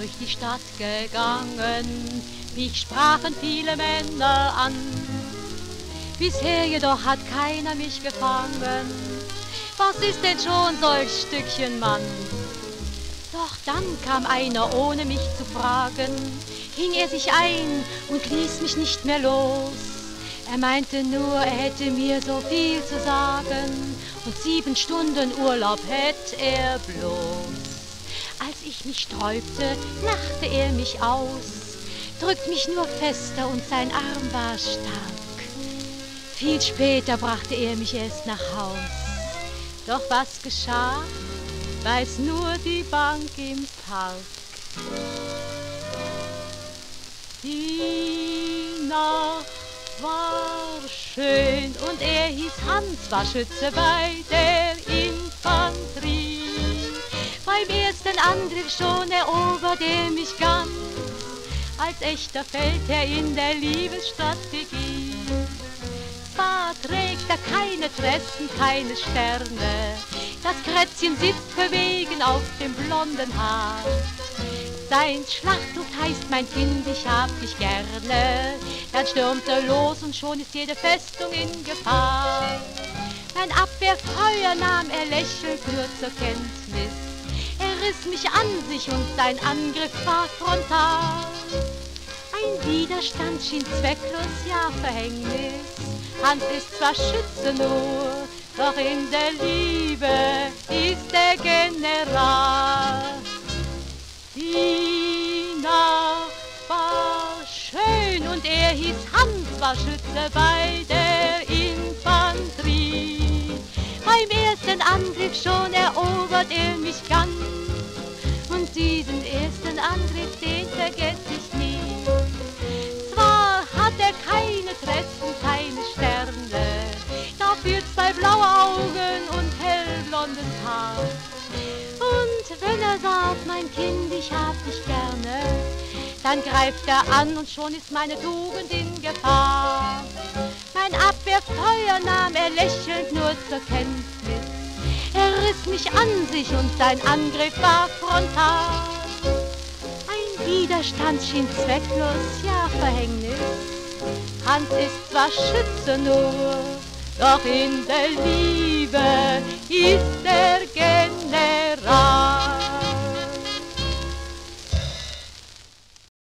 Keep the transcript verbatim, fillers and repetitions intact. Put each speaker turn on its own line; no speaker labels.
durch die Stadt gegangen, mich sprachen viele Männer an. Bisher jedoch hat keiner mich gefangen. Was ist denn schon solch Stückchen Mann? Doch dann kam einer, ohne mich zu fragen, hing er sich ein und ließ mich nicht mehr los. Er meinte nur, er hätte mir so viel zu sagen und sieben Stunden Urlaub hätte er bloß. Als ich mich sträubte, lachte er mich aus, drückt mich nur fester und sein Arm war stark. Viel später brachte er mich erst nach Haus. Doch was geschah, weiß nur die Bank im Park. Die Nacht war schön und er hieß Hans, war Schütze bei der Infanterie. Beim ersten Angriff schon erobert er mich ganz, als echter Feldherr in der Liebesstrategie. Zwar trägt er keine Tressen, keine Sterne, das Krätzchen sitzt verwegen auf dem blonden Haar. Sein Schlachtruf heißt, mein Kind, ich hab dich gerne. Dann stürmt er los und schon ist jede Festung in Gefahr. Mein Abwehrfeuer nahm er lächelnd nur zur Kenntnis. Er riss mich an sich und sein Angriff war frontal. Ein Widerstand schien zwecklos, ja Verhängnis. Hans ist zwar Schütze nur, doch in der Liebe ist er General. Die Nacht war schön und er hieß Hans, war Schütze bei der Infanterie. Beim ersten Angriff schon erobert er mich ganz und diesen ersten Angriff, den vergess ich nie. Zwar hat er keine Tressen, keine Sterne, dafür zwei blaue Augen und hellblondes Haar. Und wenn er sagt, mein Kind, ich hab dich gerne, dann greift er an und schon ist meine Tugend in Gefahr. Mein Abwehrfeuer nahm er lächelnd nur zur Kenntnis. Er riss mich an sich und sein Angriff war frontal. Ein Widerstand schien zwecklos, ja Verhängnis. Hans ist zwar Schütze nur, doch in der Liebe ist er General.